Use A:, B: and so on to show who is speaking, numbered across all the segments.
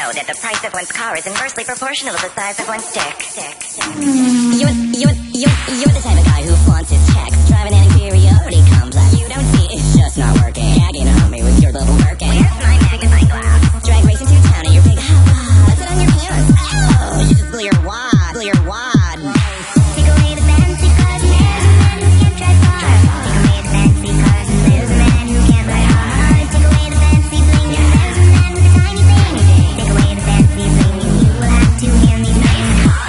A: know that the price of one's car is inversely proportional to the size of one's dick.
B: You're the type of guy who flaunts his checks, driving an inferiority complex. You don't see it's just not working. Gagging on me with your little Birkin.
A: Where's my magnifying glass?
B: Drag racing through town in your big hot. Put it on your pants. Oh, you just blew your wad. Blew your wad.
A: Take away the fancy cars, there's a man who can't drive far. Take away the fancy cars, there's a man who can't ride hard. Take away the fancy bling, there's a man with a tiny thing. Take away the fancy bling, and you will have to hand me nice car.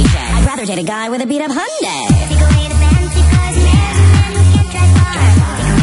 B: Hit a guy with a beat-up Hyundai.
A: Take away the fancy cars, there's a man who can't drive far. Take